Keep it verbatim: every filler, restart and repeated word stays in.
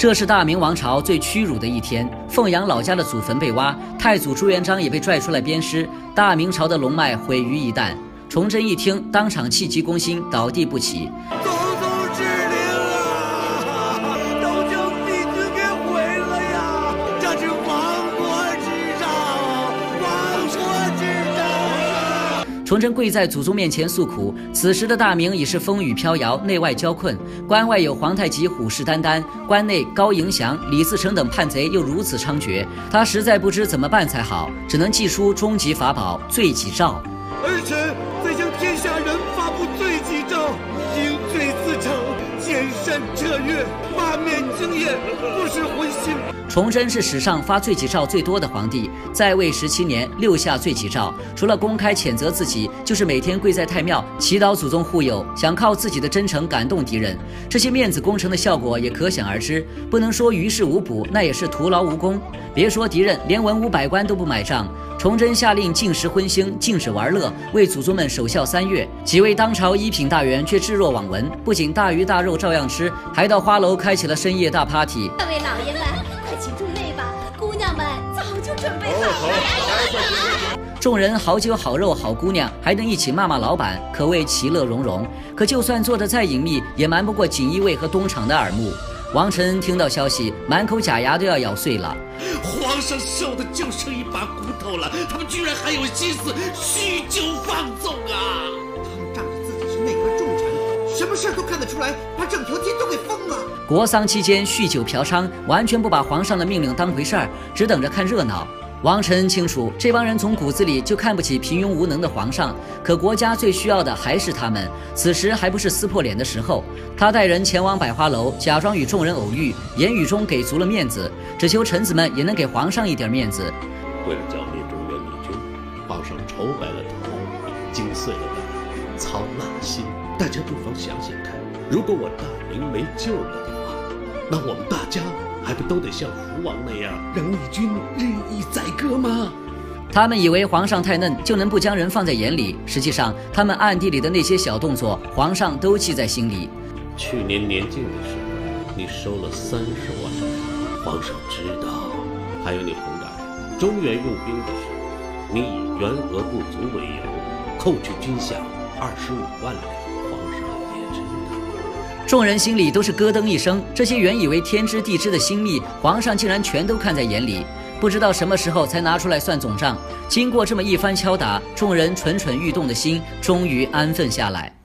这是大明王朝最屈辱的一天，凤阳老家的祖坟被挖，太祖朱元璋也被拽出来鞭尸，大明朝的龙脉毁于一旦。崇祯一听，当场气急攻心，倒地不起。 祖宗之灵啊，都将帝君给毁了呀！这是亡国之兆，亡国之兆啊！ 崇祯跪在祖宗面前诉苦。此时的大明已是风雨飘摇，内外交困，关外有皇太极虎视眈眈，关内高迎祥、李自成等叛贼又如此猖獗，他实在不知怎么办才好，只能祭出终极法宝罪己诏。 儿臣再向天下人发布罪己诏，应罪自惩，见善彻越，罢免经验，不失荤腥。 崇祯是史上发罪己诏最多的皇帝，在位十七年，六下罪己诏，除了公开谴责自己，就是每天跪在太庙祈祷祖宗护佑，想靠自己的真诚感动敌人。这些面子工程的效果也可想而知，不能说于事无补，那也是徒劳无功。别说敌人，连文武百官都不买账。崇祯下令禁食荤腥，禁止玩乐，为祖宗们守孝三月。几位当朝一品大员却置若罔闻，不仅大鱼大肉照样吃，还到花楼开起了深夜大 party。 各位老爷们，快请入内吧，姑娘们早就准备好了。 众人好酒好肉好姑娘，还能一起骂骂老板，可谓其乐融融。可就算做得再隐秘，也瞒不过锦衣卫和东厂的耳目。王承恩听到消息，满口假牙都要咬碎了。 皇上瘦的就剩一把骨头了，他们居然还有心思酗酒放纵啊！ 他们仗着自己是内阁重臣，什么事都看得出来，把整条街都给封了。 国丧期间酗酒嫖娼，完全不把皇上的命令当回事儿，只等着看热闹。王承恩清楚，这帮人从骨子里就看不起平庸无能的皇上，可国家最需要的还是他们。此时还不是撕破脸的时候，他带人前往百花楼，假装与众人偶遇，言语中给足了面子，只求臣子们也能给皇上一点面子。 为了剿灭中原逆军，皇上愁白了头，惊碎了胆，操烂了心。大家不妨想想看，如果我大明没救了的话，那我们大家还不都得像福王那样，让逆军日益宰割吗？ 他们以为皇上太嫩就能不将人放在眼里，实际上他们暗地里的那些小动作，皇上都记在心里。 去年年境的时候，你收了三十万人，皇上知道。还有你洪大人，中原用兵的时候，你以员额不足为由，扣去军饷二十五万两，皇上也知道。 众人心里都是咯噔一声，这些原以为天知地知的心密，皇上竟然全都看在眼里，不知道什么时候才拿出来算总账。经过这么一番敲打，众人蠢蠢欲动的心终于安分下来。